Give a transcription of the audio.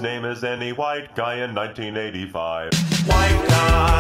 name as any white guy in 1985. White guy.